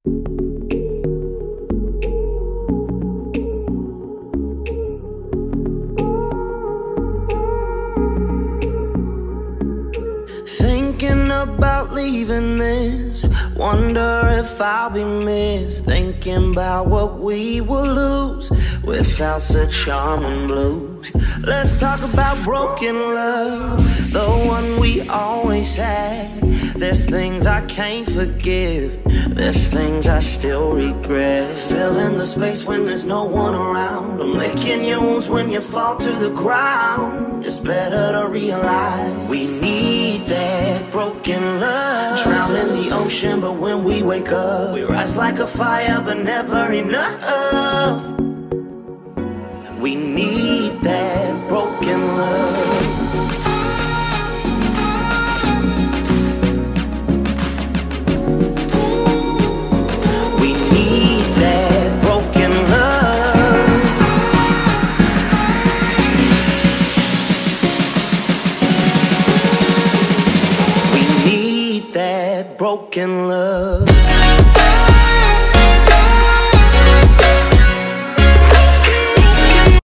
Thinking about leaving this, wonder if I'll be missed. Thinking about what we will lose without the charm and blues. Let's talk about broken love, the one we always had. There's things I can't forgive, there's things I still regret. Fill in the space when there's no one around. I'm licking your wounds when you fall to the ground. It's better to realize we need that broken love. Drown in the ocean, but when we wake up, we rise like a fire, but never enough. We need that broken love. We need that broken love. We need that broken love.